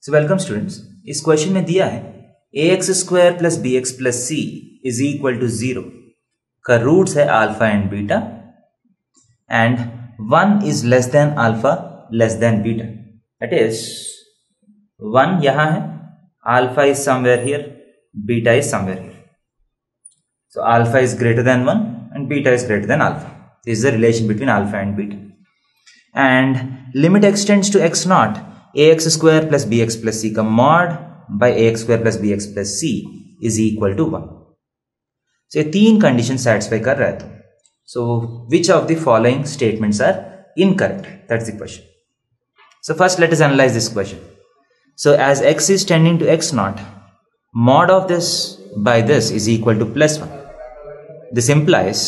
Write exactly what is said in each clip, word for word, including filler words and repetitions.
सो welcome students, इस question में दिया है A x square plus B x plus C is equal to zero का रूट्स है alpha and beta and one is less than alpha less than beta. That is one यहां है, alpha is somewhere here, beta is somewhere here. So alpha is greater than one and beta is greater than alpha. This is the relation between alpha and beta. And limit extends to x naught, ax square plus bx plus c ka mod by ax square plus bx plus c is equal to one. So ये तीन conditions satisfy कर रहा है तो. So which of the following statements are incorrect? That's the question. So first let us analyze this question. So as x is tending to x naught, mod of this by this is equal to plus one. This implies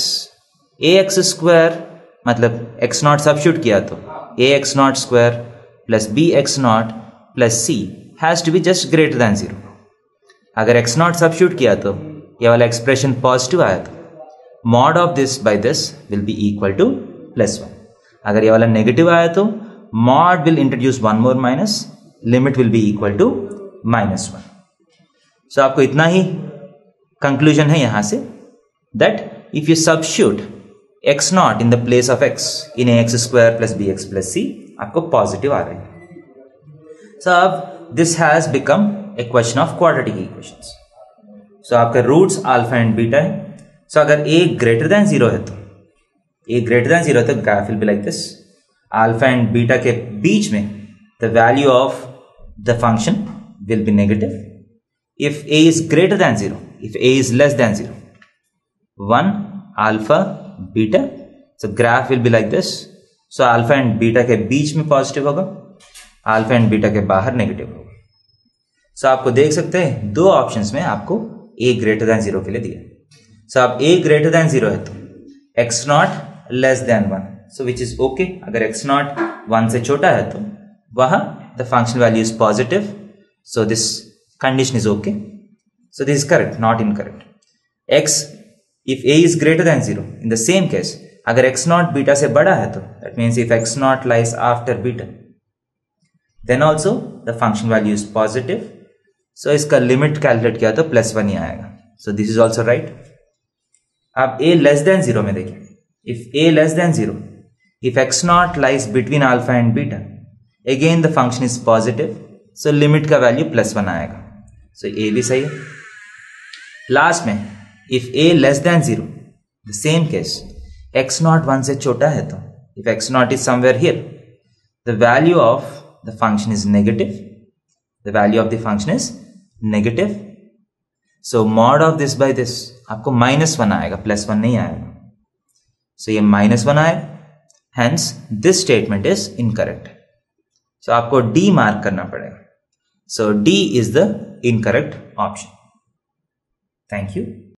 ax square मतलब x naught substitute किया तो ax naught square plus bx naught plus c has to be just greater than zero. अगर x naught substitute किया तो ये वाला expression positive आया तो mod of this by this will be equal to plus one. अगर ये वाला negative आया तो mod will introduce one more minus, limit will be equal to minus one. So आपको इतना ही conclusion है यहां से that if you substitute x naught in the place of x in ax square plus bx plus c आपको positive आ रहा है. So अब this has become a question of quadratic equations. So आपका roots alpha and beta है. So अगर a greater than zero है तो a greater than zero है तो graph will be like this. Alpha and beta के बीच में the value of the function will be negative. If a is greater than zero, if a is less than zero, one alpha beta, so graph will be like this. So alpha and beta के बीच में positive होगा, alpha and beta के बाहर negative होगा. so आपको देख सकते हैं दो ऑप्शंस में आपको a ग्रेटर देन जीरो के लिए दिया. so अब a ग्रेटर देन जीरो है तो x not less than one, so which is okay. अगर x नॉट वन से छोटा है तो वहां the function value is positive, so this condition is okay. So this is correct, not incorrect. X, if a is greater than zero, in the same case, अगर x naught beta से बड़ा है तो that means if x naught lies after beta, then also the function value is positive. So इसका limit calculate किया तो plus one ही आएगा. So this is also right. अब a less than zero में देखिए. If a less than zero, if x naught lies between alpha and beta, again the function is positive. So limit का value plus one आएगा. So a भी सही है. Last में if a less than zero, the same case, x naught one से छोटा है तो if x naught is somewhere here, the value of the function is negative. The value of the function is negative. So mod of this by this आपको minus one आएगा, plus one नहीं आएगा. So ये minus one आएगा. Hence this statement is incorrect. So आपको D mark करना पड़ेगा. So D is the incorrect option. Thank you.